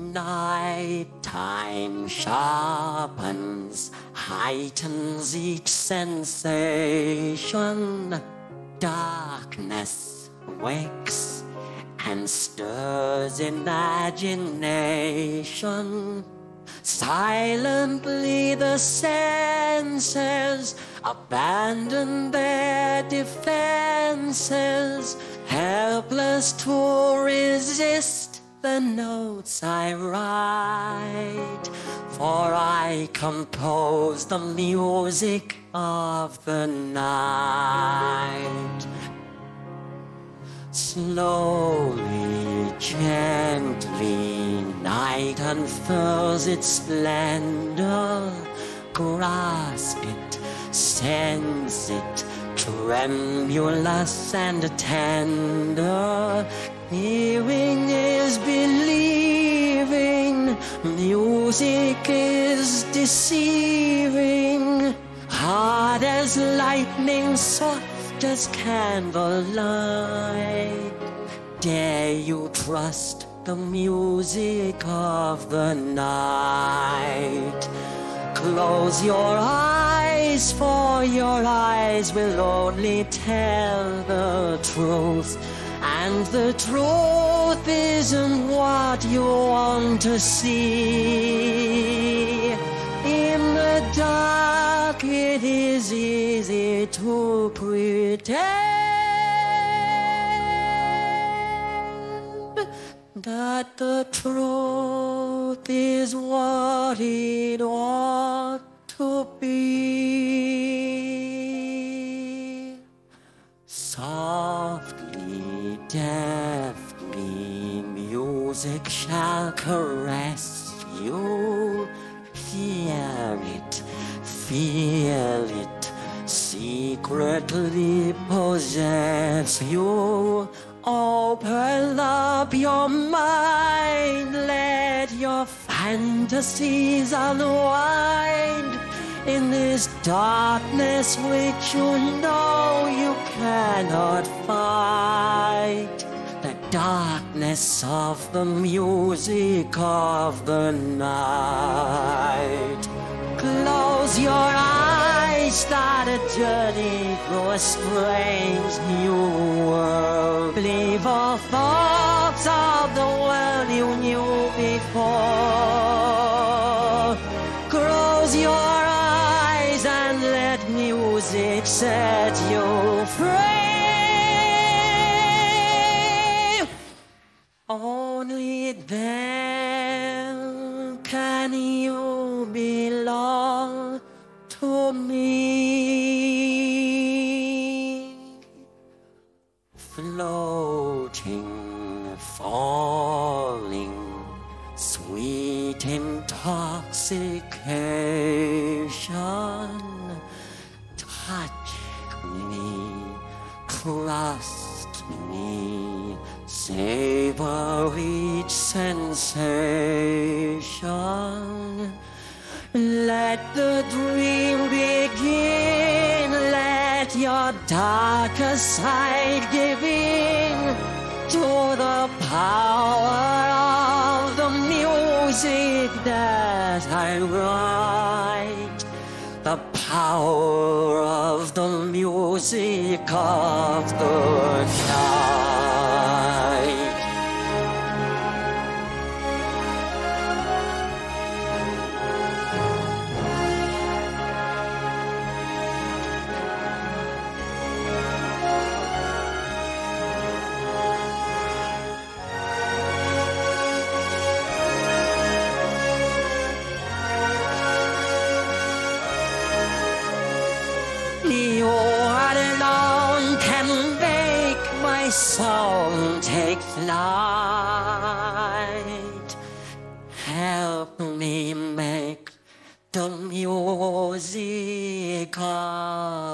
Night time sharpens, heightens each sensation. Darkness wakes and stirs imagination. Silently the senses abandon their defenses, helpless to resist the notes I write, for I compose the music of the night. Slowly, gently, night unfurls its splendor. Grasp it, sense it, tremulous and tender. Hearing is believing, music is deceiving. Hard as lightning, soft as candlelight. Dare you trust the music of the night? Close your eyes, for your eyes will only tell the truth. And the truth isn't what you want to see. In the dark it is easy to pretend that the truth is what it ought to be. Softly, deftly, music shall caress you. Hear it, feel it, secretly possess you. Open up your mind, let your fantasies unwind in this darkness which you know you cannot fight. The darkness of the music of the night. Close your eyes, start a journey through a strange new world. Leave all thoughts of the world you knew before. Close your eyes and let music set you free. Only then can you belong to me. Floating, falling, sweet intoxication. Touch me, trust me, savor each sensation. Let the dream begin, let your darker side give in to the power of the music that I write. The power of the music of the night. You alone can make my song take flight. Help me make the music of